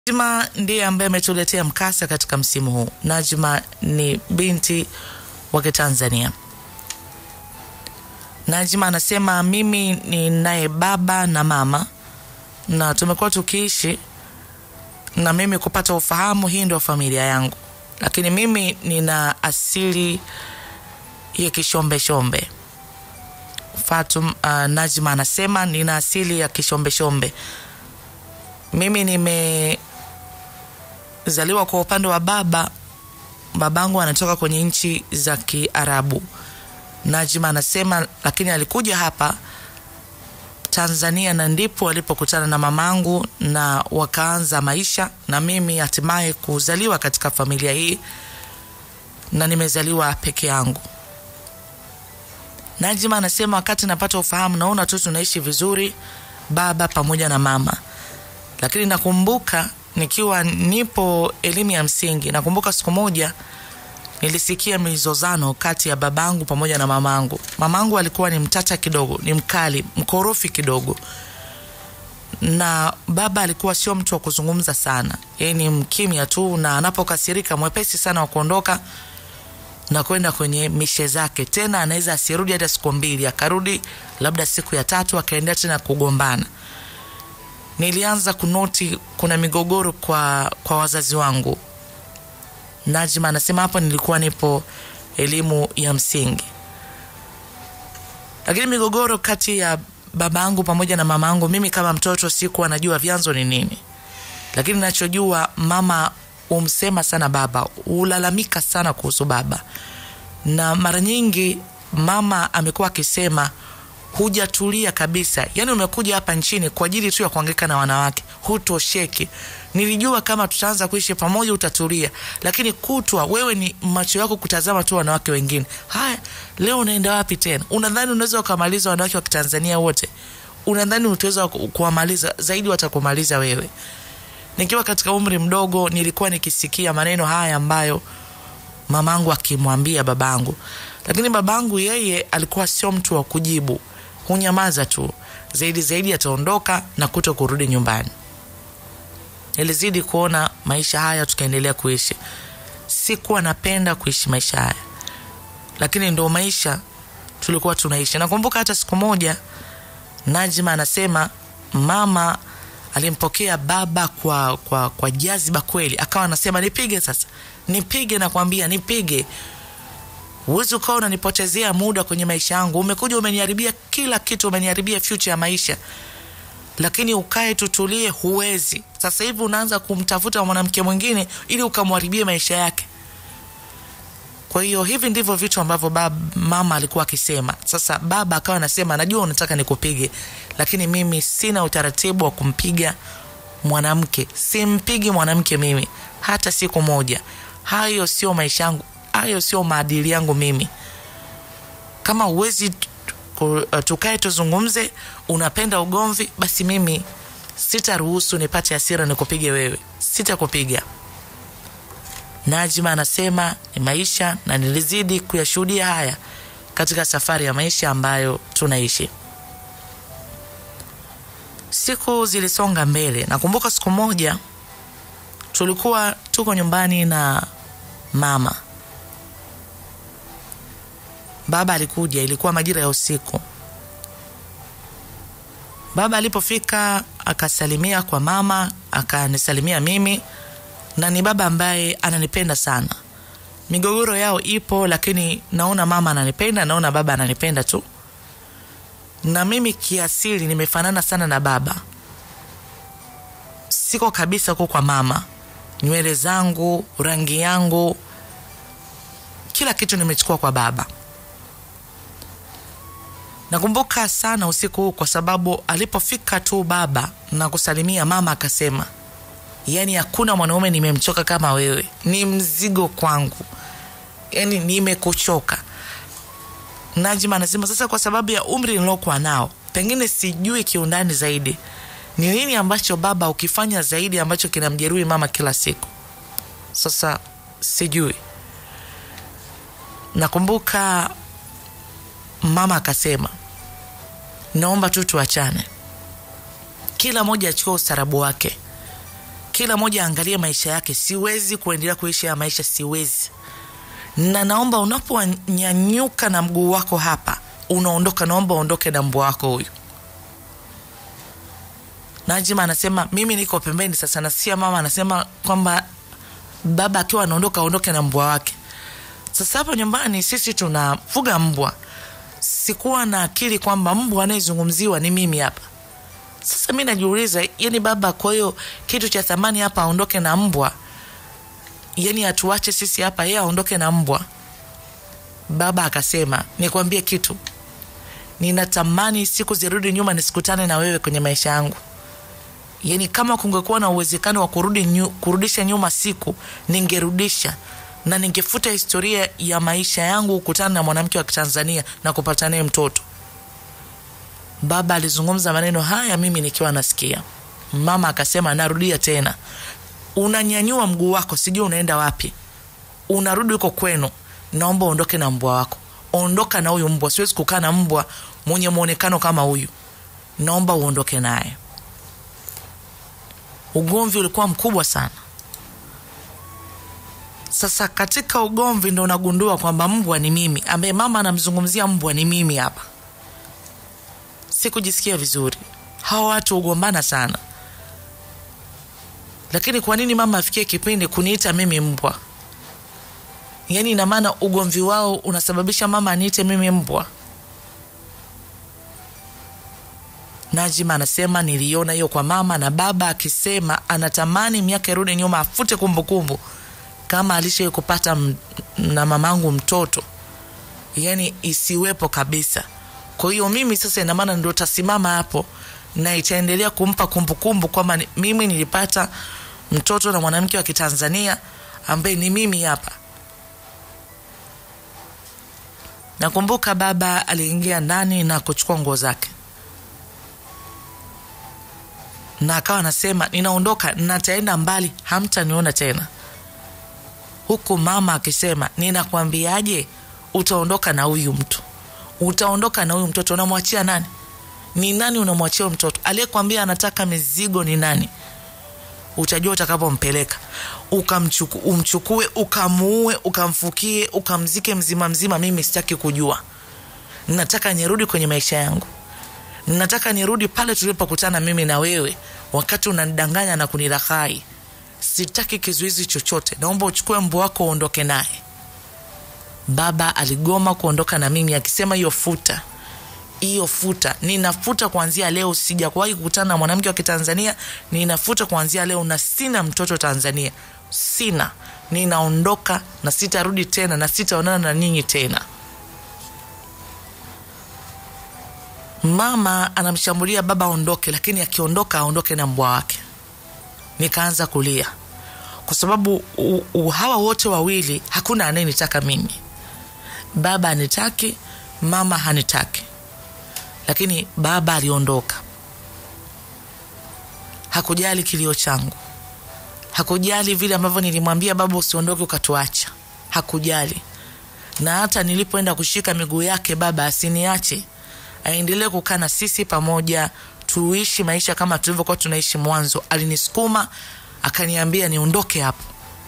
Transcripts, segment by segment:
Najma ndiye ambaye ametuletea mkasa katika msimu huu. Najma ni binti wa Kitanzania. Najma anasema mimi ni naye baba na mama na tumekuwa tukiishi na mimi kupata ufahamu hii ndio familia yangu. Lakini mimi nina asili ya kishombe. Najma anasema nina asili ya kishombe. Mimi nimezaliwa kwa upande wa babangu anatoka kwenye nchi za Kiarabu. Najma anasema lakini alikuja hapa Tanzania na ndipo alipokutana na mamangu na wakaanza maisha na mimi hatimaye kuzaliwa katika familia hii na nimezaliwa peke yangu. Najma anasema wakati napata ufahamu naona tu tunaishi vizuri baba pamoja na mama. Lakini nakumbuka nikiwa nipo elimu ya msingi, nakumbuka siku moja nilisikia mizozano kati ya babangu pamoja na mamangu. Mamangu alikuwa ni mtata kidogo, ni mkali, mkorofi kidogo. Na baba alikuwa sio mtu wa kuzungumza sana. Yeye ni mkimya tu na anapokasirika mwepesi sana wa kuondoka na kwenda kwenye mishe zake. Tena anaweza asirudi hata siku 2, akarudi labda siku ya 3 akaendelea tena kugombana. Nilianza kunoti kuna migogoro kwa wazazi wangu. Najma anasema hapo nilikuwa nipo elimu ya msingi. Lakini migogoro kati ya babangu pamoja na mamangu mimi kama mtoto sikuwa najua vyanzo ni nini. Lakini ninachojua mama umsema sana baba, ulalamika sana kuhusu baba. Na mara nyingi mama amekuwa akisema hujatulia kabisa. Yaani umekuja hapa nchini kwa ajili tu ya kuhangaika na wanawake, hutosheki. Nilijua kama tutaanza kuishi pamoja utatulia, lakini kutwa wewe ni macho yako kutazama tu wanawake wengine. Haya, leo unaenda wapi tena? Unadhani unaweza kumaliza wanawake wa Kitanzania wote? Unadhani utaweza kuwamaliza? Zaidi watakumaliza wewe. Nikiwa katika umri mdogo nilikuwa nikisikia maneno haya ambayo mamangu akimwambia babangu. Lakini babangu yeye alikuwa sio mtu wa kujibu. Hunyamaza tu. Zaidi ataondoka na kurudi nyumbani. Nilizidi kuona maisha haya tukaendelea kuishi. Sikuwa napenda kuishi maisha haya. Lakini ndio maisha tulikuwa tunaishi. Nakumbuka hata siku moja Najma anasema mama alimpokea baba kwa jaziba kweli. Akawa anasema nipige sasa. Nipige nakwambia nipige. Uwezo ukawa unanipotezea muda kwenye maisha yangu. Umekuja umeniharibia kila kitu, umeniharibia future ya maisha. Lakini ukae tutulie huwezi. Sasa hivi unaanza kumtafuta mwanamke mwingine ili ukamharibie maisha yake. Kwa hiyo hivi ndivyo vitu ambavyo mama alikuwa akisema. Sasa baba akawa anasema najua unataka nikupige, lakini mimi sina utaratibu wa kumpiga mwanamke. Simpigi mwanamke mimi hata siku moja. Hayo sio maisha yangu. Hayo sio maadili yangu mimi. Kama uwezi tukae tuzungumze, unapenda ugomvi, basi mimi sitaruhusu nipate hasira nikupige wewe. Sitakupiga. Najma anasema ni maisha na nilizidi kuyashuhudia haya katika safari ya maisha ambayo tunaishi. Siku zilisonga mbele. Nakumbuka siku moja tulikuwa tuko nyumbani na mama. Baba alikuja, ilikuwa majira ya usiku. Baba alipofika akasalimia kwa mama, akanisalimia mimi, na ni baba ambaye ananipenda sana. Migogoro yao ipo lakini naona mama ananipenda, naona baba ananipenda tu. Na mimi kiasili nimefanana sana na baba. Siko kabisa kwa mama. Nywele zangu, rangi yangu, kila kitu nimechukua kwa baba. Nakumbuka sana usiku huu kwa sababu alipofika tu baba na kusalimia mama akasema, yani hakuna mwanaume nimemchoka kama wewe. Ni mzigo kwangu. Yani nimekuchoka. Najma anasema sasa kwa sababu ya umri nilokuwa nao, pengine sijui kiundani zaidi ni nini ambacho baba ukifanya zaidi ambacho kinamjeruhi mama kila siku. Sasa sijui. Nakumbuka mama akasema naomba tu tuachane. Kila mmoja achukue ustarabu wake. kila moja angalie maisha yake. Siwezi kuendelea kuishi ya maisha, siwezi. Na naomba unaponyanyuka na mguu wako hapa unaondoka, naomba uondoke na mbwa wako huyu. Najma anasema mimi niko pembeni sasa, nasikia mama anasema kwamba baba akiwa anaondoka aondoke na mbwa wake. Sasa hapo nyumbani sisi tunafuga mbwa. Sikuwa na akili kwamba mbwa anayezungumziwa ni mimi hapa. Sasa mimi najiuliza, yani baba, kwa hiyo kitu cha thamani hapa aondoke na mbwa, yani atuache sisi hapa, yeye aondoke na mbwa? Baba akasema, nikwambie kitu, ninatamani siku zirudi nyuma nisikutane na wewe kwenye maisha yangu. Yani kama kungekuwa na uwezekano wa kurudisha nyuma siku, ningerudisha na ningefuta historia ya maisha yangu kukutana na mwanamke wa Kitanzania na kupata naye mtoto. Baba alizungumza maneno haya mimi nikiwa nasikia. Mama akasema, narudia tena, unanyanyua mguu wako, sijui unaenda wapi, unarudi uko kwenu, naomba uondoke na mbwa wako. Ondoka na huyu mbwa, siwezi kukaa na mbwa mwenye muonekano kama huyu, naomba uondoke naye. Ugomvi ulikuwa mkubwa sana. Sasa katika ugomvi ndo nagundua kwamba mbwa ni mimi, ambaye mama anamzungumzia mbwa ni mimi hapa. Sikujisikia vizuri. Hawa watu ugombana sana. Lakini kwa nini mama afikie kipindi kuniita mimi mbwa? Yani ina maana ugomvi wao unasababisha mama aniite mimi mbwa. Najma anasema niliona hiyo kwa mama, na baba akisema anatamani miaka irudi nyuma afute kumbukumbu kama alishawahi kupata na mamangu mtoto, yani isiwepo kabisa. Kwa hiyo mimi sasa ina maana ndio tasimama hapo na itaendelea kumpa kumbukumbu kwamba mimi nilipata mtoto na mwanamke wa Kitanzania ambaye ni mimi hapa. Nakumbuka baba aliingia ndani na kuchukua nguo zake, na akawa anasema, ninaondoka, nataenda mbali, hamtaniona tena. Huku mama akisema, ninakwambiaje, utaondoka na huyu mtu, utaondoka na huyu mtoto. Unamwachia nani? Ni nani unamwachia mtoto? Aliyekwambia anataka mizigo ni nani? Utajua utakapompeleka. Umchukue, ukamuue, ukamfukie, ukamzike mzima mzima. Mimi sitaki kujua. Nataka nirudi kwenye maisha yangu. Nataka nirudi pale tulipokutana mimi na wewe, wakati unanidanganya na kuniraghai. Sitaki kizuizi chochote. Naomba uchukue mbwa wako uondoke naye. Baba aligoma kuondoka na mimi akisema, hiyo futa. Ninafuta kuanzia leo, sijakuwahi kukutana na mwanamke wa Kitanzania. Ninafuta kuanzia leo, na sina mtoto Tanzania. Sina. Ninaondoka na sitarudi tena na sitaonana na ninyi tena. Mama anamshambulia baba aondoke, lakini akiondoka aondoke na mbwa wake. Nikaanza kulia. Kwa sababu hawa wote wawili hakuna anayenitaka mimi. Baba anitaki, mama hanitaki. Lakini baba aliondoka. Hakujali kilio changu. Hakujali vile ambavyo nilimwambia baba usiondoke ukatuacha. Hakujali. Na hata nilipoenda kushika miguu yake baba asiniache, aendelee kukaa na sisi pamoja, tuishi maisha kama tulivyokuwa tunaishi mwanzo, alinisukuma akaniambia niondoke hapo.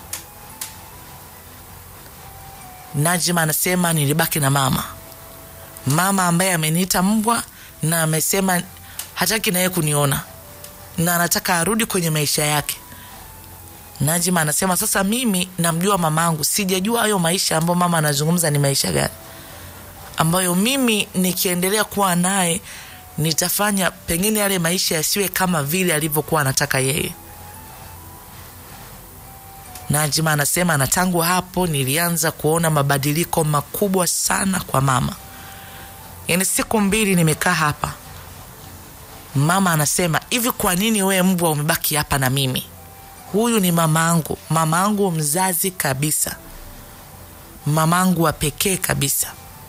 Najma anasema nilibaki na mama ambaye ameniita mbwa, na amesema hataki naye kuniona na anataka arudi kwenye maisha yake. Najma anasema sasa mimi namjua mamangu, sijajua hayo maisha ambayo mama anazungumza ni maisha gani, ambayo mimi nikiendelea kuwa naye nitafanya pengine yale maisha yasiwe kama vile alivyokuwa anataka yeye. Najma anasema na tangu hapo nilianza kuona mabadiliko makubwa sana kwa mama. Yani siku 2 nimekaa hapa, mama anasema, hivi kwa nini wewe mbwa umebaki hapa na mimi? Huyu ni mamangu mzazi kabisa, mamangu wa pekee kabisa.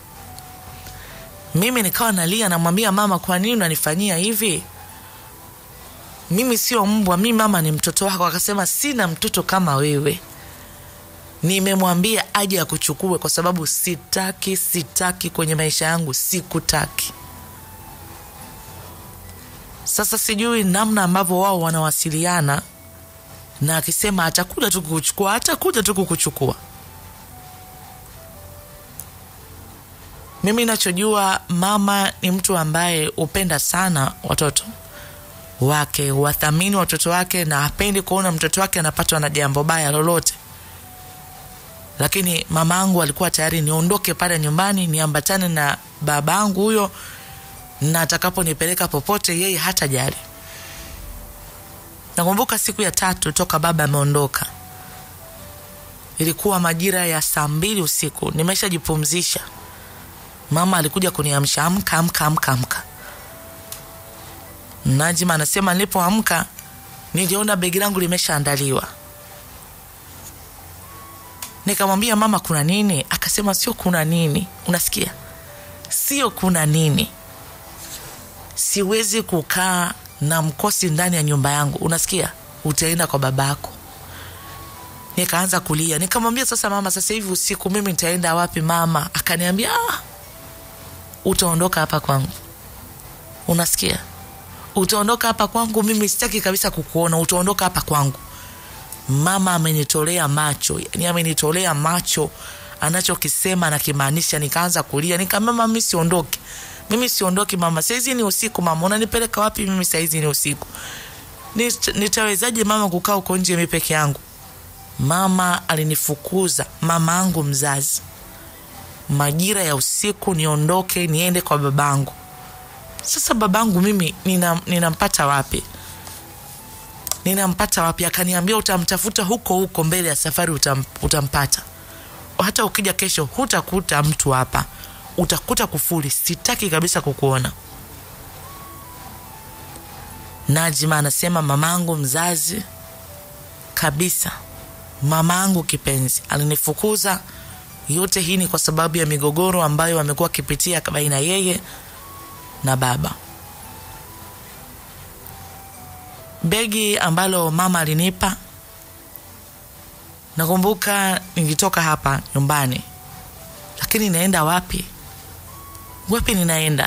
Mimi nikawa nalia, namwambia mama, kwa nini unanifanyia hivi? Mimi sio mbwa, mimi mama ni mtoto wako. Akasema, sina mtoto kama wewe. Nimemwambia aje akuchukue kwa sababu sitaki kwenye maisha yangu, sikutaki. Sasa sijui namna ambavyo wao wanawasiliana na akisema atakuja tu kukuchukua, atakuja tu kukuchukua. Mimi ninachojua, mama ni mtu ambaye upenda sana watoto wake, wathamini watoto wake, na hapendi kuona mtoto wake anapatwa na jambo baya lolote. Lakini mamangu alikuwa tayari niondoke pale nyumbani, niambatane na babangu huyo, na atakaponipeleka popote yeye hatajali. Nakumbuka siku ya 3 toka baba ameondoka. Ilikuwa majira ya saa 2 usiku, nimeshajipumzisha. Mama alikuja kuniamsha, amka. Najma anasema nilipoamka niliona begi langu limeshaandaliwa. Nikamwambia mama, kuna nini? Akasema sio kuna nini. Unasikia? Sio kuna nini. Siwezi kukaa na mkosi ndani ya nyumba yangu. Unasikia? Utaenda kwa babako. Nikaanza kulia. Nikamwambia sasa mama, sasa hivi usiku mimi nitaenda wapi mama? Akaniambia utaondoka hapa kwangu. Unasikia? Utaondoka hapa kwangu, mimi sitaki kabisa kukuona, utaondoka hapa kwangu. Mama amenitolea macho, yani amenitolea macho, anachokisema na kimaanisha. Nikaanza kulia, nikamwambia mimi siondoki mama, saizi ni usiku mama, unanipeleka wapi mimi saizi ni usiku? Nitawezaje mama kukaa uko nje mimi peke yangu? Mama alinifukuza, mamangu mzazi, majira ya usiku niondoke niende kwa babangu. Sasa babangu mimi ninampata wapi? Akaniambia utamtafuta huko mbele ya safari, utampata. Hata ukija kesho hutakuta mtu hapa, utakuta kufuli, sitaki kabisa kukuona. Najma anasema mamangu mzazi kabisa, mamangu kipenzi, alinifukuza. Yote hii ni kwa sababu ya migogoro ambayo amekuwa kipitia baina yeye na baba. Begi ambalo mama alinipa, nakumbuka nilitoka hapa nyumbani, lakini naenda wapi ninaenda?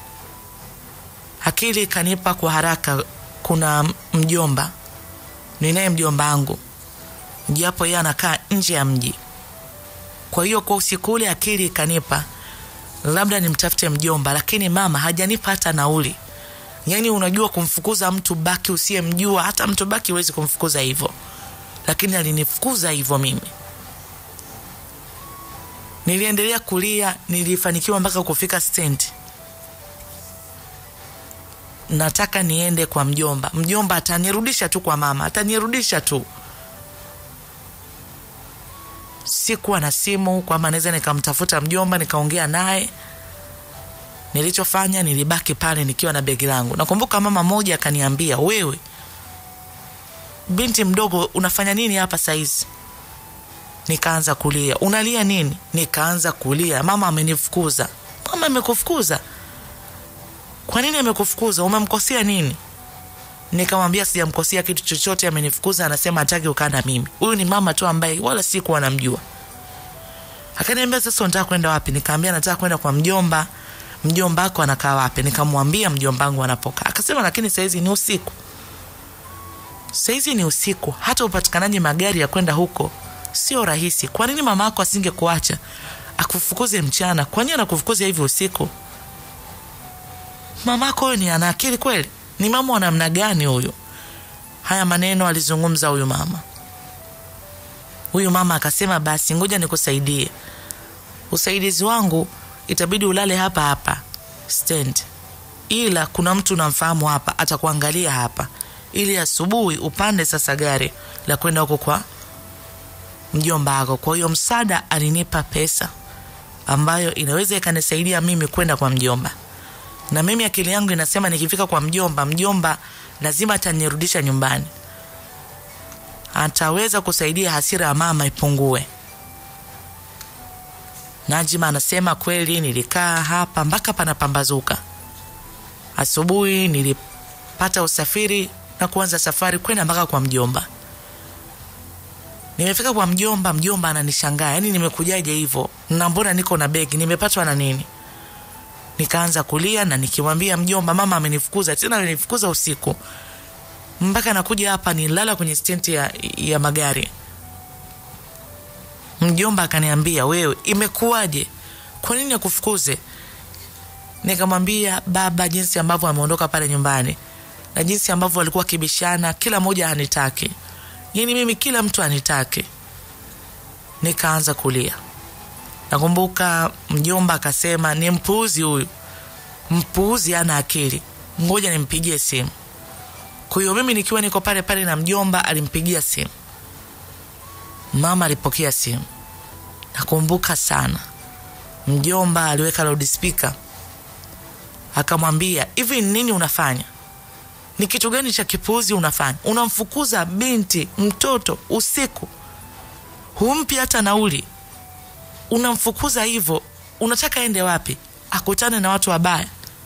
Akili kanipa kwa haraka, kuna mjomba, ninaye mjomba wangu, japo yeye anakaa nje ya mji. Kwa hiyo kwa usiku ule akili kanipa labda nimtafute mjomba, lakini mama hajanipa hata nauli. Yani unajua kumfukuza mtu baki usiyemjua, hata mtu baki huwezi kumfukuza hivyo. Lakini alinifukuza hivyo mimi. Niliendelea kulia, nilifanikiwa mpaka kufika stand. Nataka niende kwa mjomba. Mjomba atanirudisha tu kwa mama, atanirudisha tu. Sikuwa na simu kwamba naweza nikamtafuta mjomba nikaongea naye. Nilichofanya, nilibaki pale nikiwa na begi langu. Nakumbuka mama moja akaniambia, wewe binti mdogo unafanya nini hapa saizi? Nikaanza kulia. Unalia nini? Nikaanza kulia. Mama amenifukuza. Mama amekufukuza? Kwa nini amekufukuza? Umemkosea nini? Nikamwambia sijamkosea kitu chochote, amenifukuza, anasema hataki ukaa na mimi. Huyu ni mama tu ambaye wala sikuwa namjua. Akaniambia sasa unataka kwenda wapi? Nikamwambia nataka kwenda kwa mjomba. Mjomba wako anakaa wapi? Nikamwambia mjomba wangu anapokaa. Akasema lakini saizi ni usiku. Saizi ni usiku, hata upatikanaje magari ya kwenda huko sio rahisi. Kwa nini mama yako asingekuacha akufukuze mchana? Kwa nini anakufukuza hivi usiku? Mama yako ni ana akili kweli? Ni mama wa namna gani huyo? Haya maneno alizungumza huyu mama. Huyu mama akasema basi ngoja nikusaidie. Usaidizi wangu itabidi ulale hapa stand. Ila kuna mtu namfahamu hapa, atakuangalia hapa. Ili asubuhi upande sasa gari la kwenda huko kwa mjomba wako. Kwa hiyo msaada alinipa pesa ambayo inaweza ikanisaidia mimi kwenda kwa mjomba. Na mimi akili yangu inasema nikifika kwa mjomba lazima atanirudisha nyumbani. Ataweza kusaidia hasira ya mama ipungue. Najma anasema kweli nilikaa hapa mpaka panapambazuka. Asubuhi nilipata usafiri na kuanza safari kwenda mpaka kwa mjomba. Nimefika kwa mjomba ananishangaa. Yaani nimekujaje hivyo? Na mbona niko na begi? Nimepatwa na nini? Nikaanza kulia na nikimwambia mjomba mama amenifukuza, tena alinifukuza usiku. mpaka nakuja hapa nilala kwenye stendi ya magari. Mjomba akaniambia, wewe imekuwaje? Kwa nini akufukuze? Nikamwambia, baba, jinsi ambavyo ameondoka pale nyumbani na jinsi ambavyo walikuwa kibishana, kila mmoja anitaki. Yaani mimi kila mtu anitaki. Nikaanza kulia. Nakumbuka mjomba akasema, ni mpuuzi huyu. Mpuuzi hana akili. Ngoja nimpigie simu. Kwa hiyo mimi nikiwa niko pale pale na mjomba alimpigia simu. Mama alipokea simu. Nakumbuka sana. Mjomba aliweka loudspeaker. Akamwambia, hivi nini unafanya? Ni kitu gani cha kipuuzi unafanya? Unamfukuza binti, mtoto, usiku. Humpi hata nauli. Unamfukuza hivyo. Unataka ende wapi? Akutane na watu wabaya.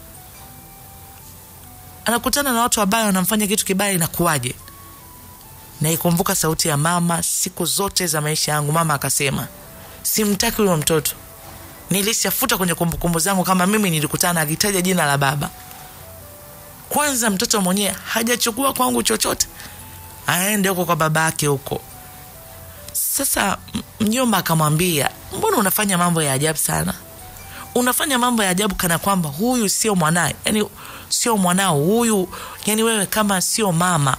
Anakutana na watu wabaya, wanamfanya kitu kibaya, inakuwaje? Naikumbuka sauti ya mama siku zote za maisha yangu. Mama akasema, simtaki huyo mtoto. Nilishafuta kwenye kumbukumbu zangu kama mimi nilikutana akitaja jina la baba. Kwanza mtoto mwenyewe hajachukua kwangu chochote. Aende huko kwa babake huko. Sasa mjomba akamwambia, mbona unafanya mambo ya ajabu sana? Unafanya mambo ya ajabu kana kwamba huyu sio mwanae. Yaani sio mwanao huyu. Yaani wewe kama sio mama,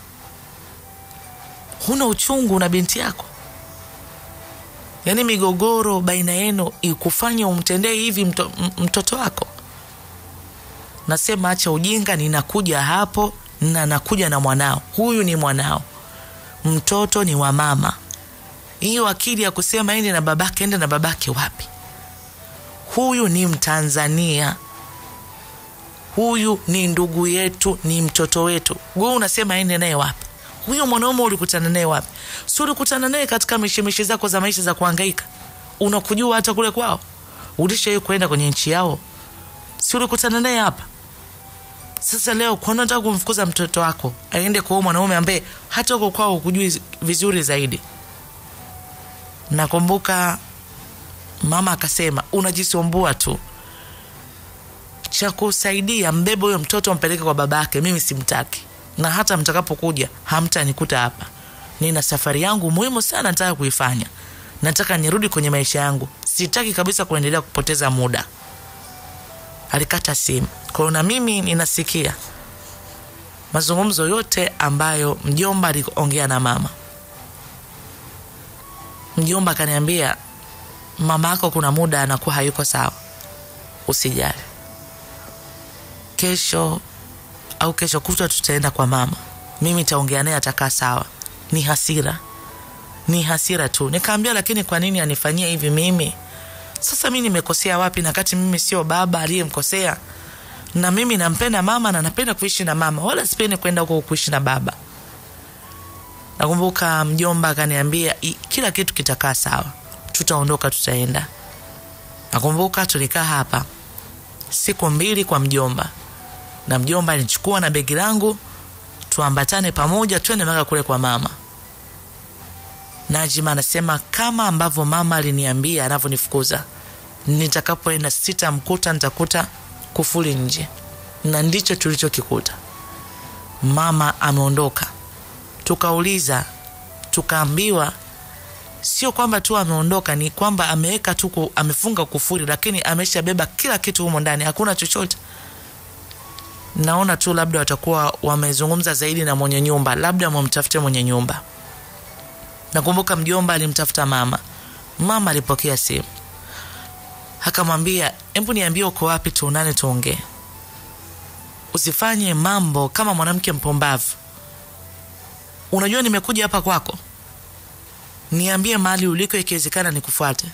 huna uchungu na binti yako. Yaani migogoro baina yenu ikufanye umtendee hivi mtoto wako. Nasema acha ujinga, ninakuja hapo na nakuja na mwanao. Huyu ni mwanao. Mtoto ni wa mama. Hiyo akili ya kusema ende na babake, ende na babake wapi? Huyu ni Mtanzania. Huyu ni ndugu yetu, ni mtoto wetu. Wewe unasema ende naye wapi? Huyo mwanaume ulikutana naye wapi? Si ulikutana naye katika mishemishe zako za maisha za kuhangaika? Unakujua hata kule kwao? Ulishawahi kwenda kwenye nchi yao? Si ulikutana naye hapa? Sasa leo kwa nini unataka kumfukuza mtoto wako aende kwa mwanaume ambaye hata uko kwao kujui vizuri zaidi? Nakumbuka mama akasema, unajisumbua tu. Cha kusaidia mbebe huyo mtoto mpeleke kwa babake, mimi simtaki. Na hata mtakapokuja hamtanikuta hapa. Nina safari yangu muhimu sana nataka kuifanya. Nataka nirudi kwenye maisha yangu. Sitaki kabisa kuendelea kupoteza muda. Alikata simu. Kwa na mimi ninasikia mazungumzo yote ambayo mjomba aliongea na mama. Mjomba akaniambia, mama yako kuna muda anakuwa hayuko sawa. Usijali. Kesho au kesho kutwa tutaenda kwa mama. Mimi nitaongea naye, atakaa sawa. Ni hasira. Ni hasira tu. Nikamwambia, lakini kwa nini anifanyia hivi mimi? Sasa mimi nimekosea wapi na kati mimi sio baba aliyemkosea? Na mimi nampenda mama na napenda kuishi na mama. Wala sipendi kwenda huko kuishi na baba. Nakumbuka mjomba akaniambia, kila kitu kitakaa sawa. Tutaondoka, tutaenda. Nakumbuka tulikaa hapa siku 2 kwa mjomba. Na mjomba alinichukua na begi langu, tuambatane pamoja twende mpaka kule kwa mama. Najma anasema, kama ambavyo mama aliniambia anavyonifukuza, nitakapoenda sitamkuta, nitakuta kufuli nje. Na ndicho tulichokikuta. Mama ameondoka. Tukauliza, tukaambiwa sio kwamba tu ameondoka, ni kwamba ameweka tu, amefunga kufuli, lakini ameshabeba kila kitu humo ndani, hakuna chochote. Naona tu labda watakuwa wamezungumza zaidi na mwenye nyumba, labda wamtafute mwenye nyumba. Nakumbuka mjomba alimtafuta mama. Mama alipokea simu. Akamwambia, hebu niambie uko wapi tuonane tuongee. Usifanye mambo kama mwanamke mpombavu. Unajua nimekuja hapa kwako. Niambie mahali uliko, ikiwezekana nikufuate.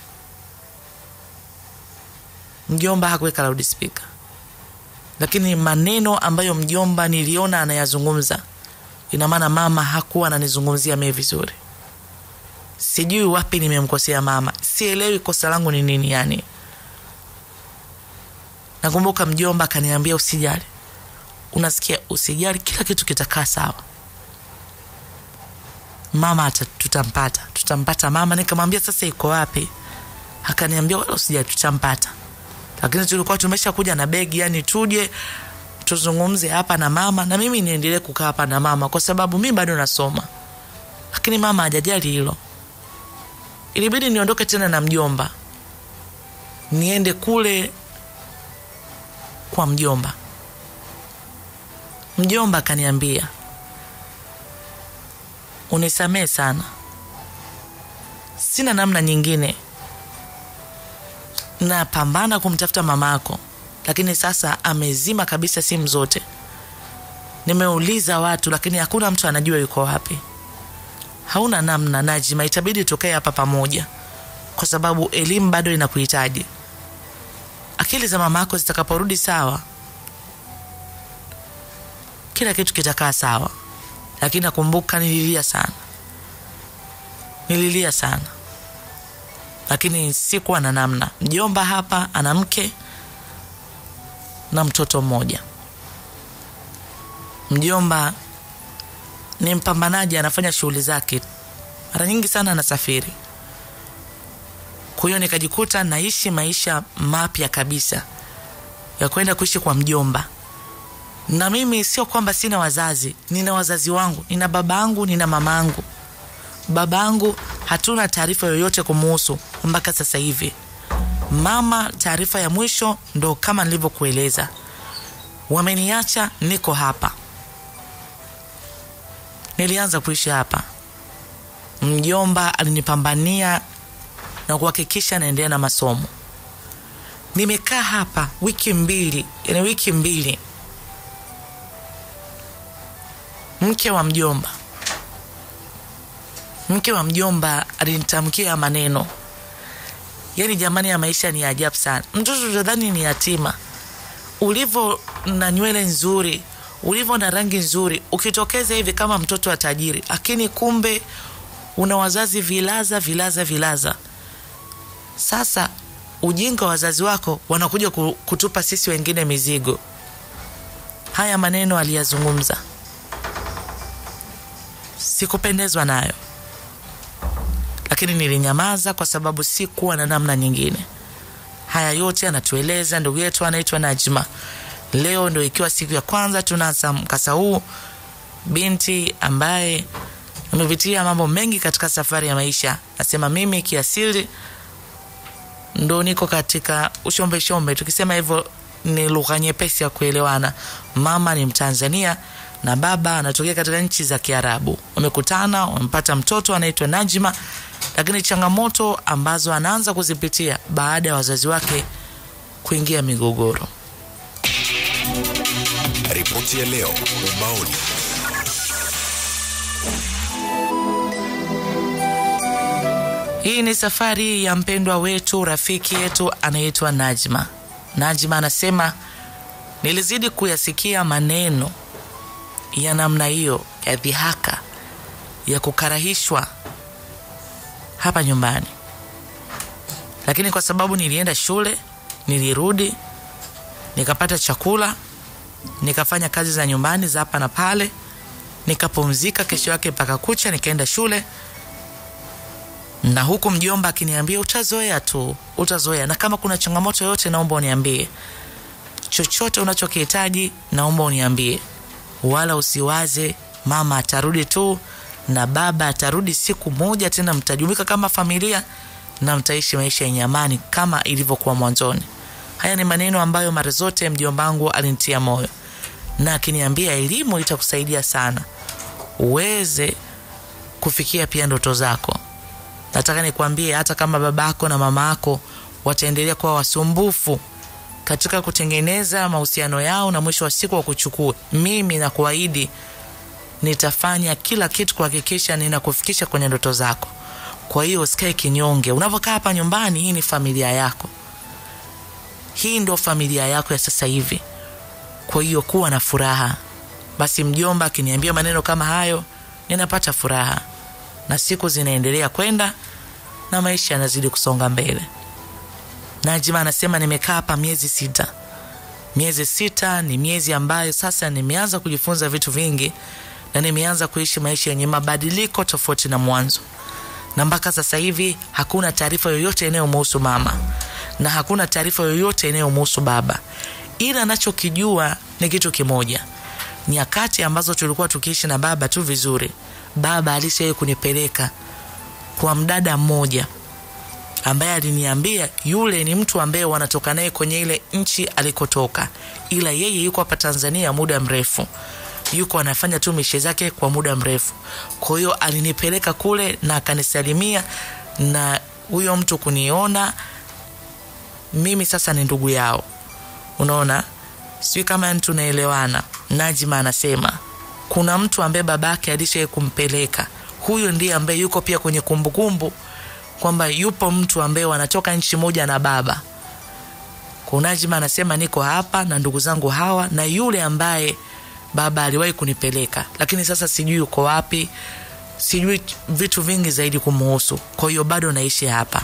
Mjomba hakuweka loudspeaker. Lakini maneno ambayo mjomba niliona anayazungumza, ina maana mama hakuwa ananizungumzia mimi vizuri. Sijui wapi nimemkosea mama. Sielewi kosa langu ni nini yani. Nakumbuka mjomba akaniambia, usijali. Unasikia, usijali, kila kitu kitakaa sawa. Mama tutampata mama. Nikamwambia, sasa iko wapi? Akaniambia, wala usijali, tutampata. Lakini tulikuwa tumesha kuja na begi, yani tuje tuzungumze hapa na mama na mimi niendelee kukaa hapa na mama kwa sababu mimi bado nasoma. Lakini mama hajajali hilo. Ilibidi niondoke tena na mjomba. Niende kule kwa mjomba. Mjomba akaniambia, unisamehe sana, sina namna nyingine, na pambana kumtafuta mamako, lakini sasa amezima kabisa simu zote. Nimeuliza watu lakini hakuna mtu anajua yuko wapi. Hauna namna Najma, itabidi tukae hapa pamoja kwa sababu elimu bado inakuhitaji. Akili za mamako zitakaporudi sawa, kila kitu kitakaa sawa. Lakini nakumbuka nililia sana. Lakini sikuwa na namna. Mjomba hapa ana mke na mtoto mmoja. Mjomba ni mpambanaji, anafanya shughuli zake. Mara nyingi sana anasafiri. Kwa hiyo nikajikuta naishi maisha mapya kabisa ya kwenda kuishi kwa mjomba. Na mimi sio kwamba sina wazazi, nina wazazi wangu, nina babangu, nina mamangu. Babangu hatuna taarifa yoyote kumuhusu mpaka sasa hivi. Mama, taarifa ya mwisho ndo kama nilivyokueleza. Wameniacha, niko hapa. Nilianza kuishi hapa. Mjomba alinipambania na kuhakikisha naendelea na masomo. Nimekaa hapa wiki mbili. Mke wa mjomba alinitamkia maneno. Yaani jamani, ya maisha ni ajabu sana. Mtoto utadhani ni yatima. Ulivyo na nywele nzuri, ulivyo na rangi nzuri, ukitokeza hivi kama mtoto wa tajiri, lakini kumbe una wazazi vilaza. Sasa ujinga wa wazazi wako wanakuja kutupa sisi wengine mizigo. Haya maneno aliyazungumza. Sikupendezwa nayo. Lakini nilinyamaza kwa sababu sikuwa na namna nyingine. Haya yote anatueleza ndugu yetu anaitwa Najma. Leo ndio ikiwa siku ya kwanza tunaanza mkasa huu. Binti ambaye amepitia mambo mengi katika safari ya maisha. Nasema mimi kiasili ndo niko katika ushombe. Tukisema hivyo ni lugha nyepesi ya kuelewana. Mama ni Mtanzania na baba anatokea katika nchi za Kiarabu. Wamekutana, wamepata mtoto anaitwa Najma, lakini changamoto ambazo anaanza kuzipitia baada ya wazazi wake kuingia migogoro. Ripoti ya leo ubaoni. Hii ni safari ya mpendwa wetu, rafiki yetu anaitwa Najma. Najma anasema, nilizidi kuyasikia maneno ya namna hiyo ya dhihaka, ya kukarahishwa hapa nyumbani. Lakini kwa sababu nilienda shule, nilirudi, nikapata chakula, nikafanya kazi za nyumbani za hapa na pale, nikapumzika, kesho yake mpaka kucha nikaenda shule. Na huku mjomba akiniambia utazoea tu, na kama kuna changamoto yote naomba uniambie. Chochote unachokihitaji naomba uniambie. Wala usiwaze mama atarudi tu na baba atarudi siku moja, tena mtajumika kama familia na mtaishi maisha yenye amani kama ilivyokuwa mwanzoni. Haya ni maneno ambayo mara zote mjomba wangu alinitia moyo. Na akiniambia elimu itakusaidia sana uweze kufikia pia ndoto zako. Nataka nikwambie, hata kama babako na mamako wataendelea kuwa wasumbufu katika kutengeneza mahusiano yao na mwisho wa siku wakuchukue, mimi nakuahidi nitafanya kila kitu kuhakikisha ninakufikisha kwenye ndoto zako. Kwa hiyo usikae kinyonge. Unapokaa hapa nyumbani, hii ni familia yako. Hii ndio familia yako ya sasa hivi. Kwa hiyo kuwa na furaha. Basi mjomba akiniambia maneno kama hayo, ninapata furaha. Na siku zinaendelea kwenda na maisha yanazidi kusonga mbele. Najma anasema nimekaa hapa miezi 6. Miezi 6 ni miezi ambayo sasa nimeanza kujifunza vitu vingi na nimeanza kuishi maisha yenye mabadiliko tofauti na mwanzo. Na mpaka sasa hivi hakuna taarifa yoyote inayomhusu mama na hakuna taarifa yoyote inayomhusu baba. Ila anachokijua ni kitu kimoja. Nyakati ambazo tulikuwa tukiishi na baba tu vizuri, baba alishaye kunipeleka kwa mdada mmoja ambaye aliniambia yule ni mtu ambaye wanatoka naye kwenye ile nchi alikotoka, ila yeye yuko hapa Tanzania muda mrefu, yuko anafanya tu mishe zake kwa muda mrefu. Kwa hiyo alinipeleka kule na akanisalimia, na huyo mtu kuniona mimi sasa ni ndugu yao. Unaona? Sio kama mtu naelewana. Najma anasema kuna mtu ambaye babake alishaye kumpeleka. Huyo ndiye ambaye yuko pia kwenye kumbukumbu kwamba yupo mtu ambaye wanatoka nchi moja na baba. Kwa Najma anasema niko hapa na ndugu zangu hawa na yule ambaye baba aliwahi kunipeleka, lakini sasa sijui yuko wapi, sijui vitu vingi zaidi kumhusu. Kwa hiyo bado naishi hapa,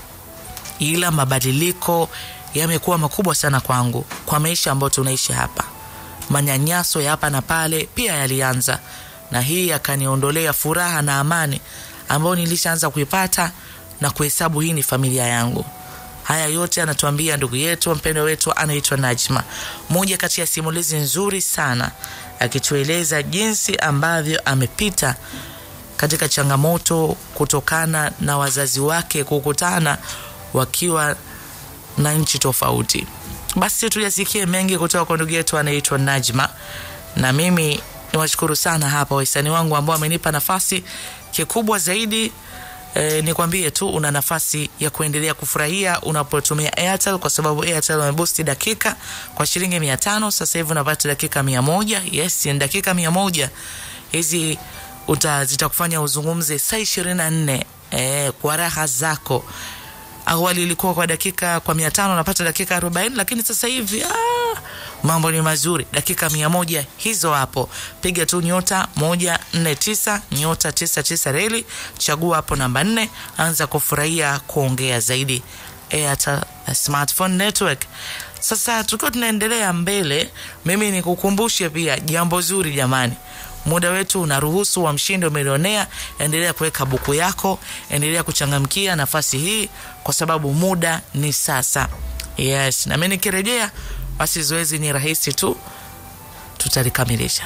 ila mabadiliko yamekuwa makubwa sana kwangu kwa maisha ambayo tunaishi hapa. Manyanyaso ya hapa na pale pia yalianza, na hii yakaniondolea furaha na amani ambayo nilishaanza kuipata na kuhesabu hii ni familia yangu. Haya yote anatuambia ndugu yetu mpendwa wetu anaitwa Najma, moja kati ya simulizi nzuri sana, akitueleza jinsi ambavyo amepita katika changamoto kutokana na wazazi wake kukutana wakiwa na nchi tofauti. Basi tuyasikie mengi kutoka kwa ndugu yetu anaitwa Najma, na mimi niwashukuru sana hapa wahisani wangu ambao wamenipa nafasi kikubwa zaidi. Nikwambie tu una nafasi ya kuendelea kufurahia unapotumia Airtel, kwa sababu Airtel wameboost dakika kwa shilingi 500. Sasa hivi unapata dakika 100. Yes, ni dakika 100. Hizi zitakufanya uzungumze saa 24 kwa raha zako. Awali ilikuwa kwa dakika kwa 500 unapata dakika 40, lakini sasa hivi mambo ni mazuri. Dakika 100 hizo hapo. Piga tu nyota 149 nyota 99 reli, chagua hapo namba 4, anza kufurahia kuongea zaidi. Airtel smartphone network. Sasa tukiwa tunaendelea mbele, mimi nikukumbushe pia jambo zuri jamani. Muda wetu unaruhusu wa mshindi wa milionea. Endelea kuweka buku yako, endelea kuchangamkia nafasi hii kwa sababu muda ni sasa. Yes, na mimi nikirejea basi zoezi ni rahisi tu, tutalikamilisha.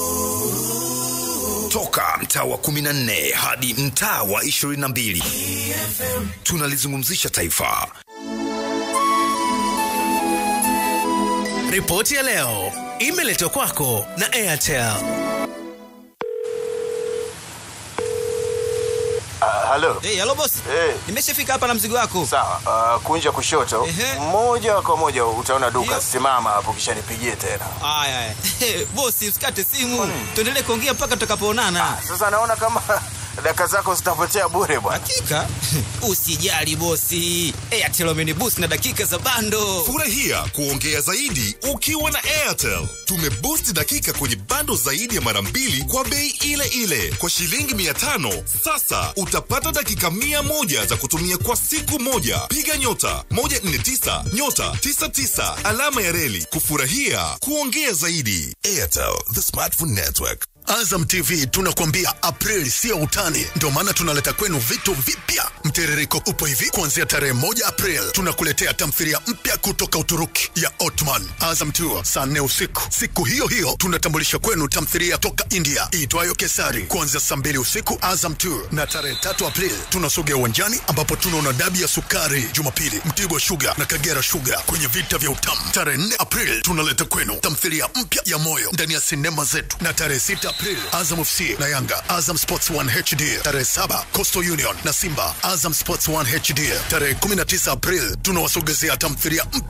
Toka mtaa wa 14 hadi mtaa wa 22. Tunalizungumzisha taifa. Ripoti ya leo imeletwa kwako na Airtel. Hello. Hey, hello boss. Hey. Nimeshafika hapa na mzigo wako. Sawa, kunja kushoto. Moja kwa moja utaona duka. Simama hapo kisha nipigie tena. Aya. Boss, usikate simu. Tuendelee kuongea mpaka tutakapoonana. Sasa naona kama dakika zako zitapotea bure bwana. Hakika? Usijali bosi. Airtel wameniboost na dakika za bando. Furahia kuongea zaidi ukiwa na Airtel. Tumeboost dakika kwenye bando zaidi ya mara 2 kwa bei ile ile. Kwa shilingi 500, sasa utapata dakika 100 za kutumia kwa siku moja. Piga nyota 149 nyota 99 alama ya reli kufurahia kuongea zaidi. Airtel, the smartphone network. Azam TV tunakwambia April sio utani, ndio maana tunaleta kwenu vitu vipya. Mtiririko upo hivi: kuanzia tarehe 1 April tunakuletea tamthilia mpya kutoka Uturuki ya Ottoman, Azam 2 saa 4 usiku. Siku hiyo hiyo tunatambulisha kwenu tamthilia toka India iitwayo Kesari kuanzia saa 2 usiku Azam 2. Na tarehe 3 April tunasogea uwanjani ambapo tunaona dabi ya sukari Jumapili, Mtibwa Sugar na Kagera Sugar kwenye vita vya utamu. Tarehe 4 April tunaleta kwenu tamthilia mpya ya Moyo ndani ya sinema zetu. Na tarehe 6 April Azam FC na Yanga Azam Sports 1 HD. Tarehe 7 Coastal Union na Simba Azam Sports 1 HD. Tarehe 19 April tunawasogezea tamthilia mpya